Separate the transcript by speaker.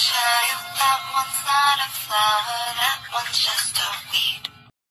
Speaker 1: child, that one's not a flower, that one's just a weed.